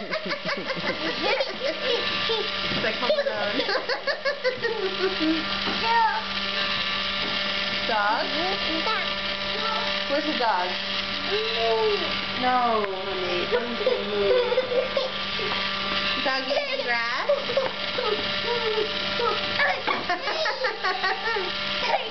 It's like Home Alone. Dog? Where's the dog? No, honey. Don't move. Dog eating grass?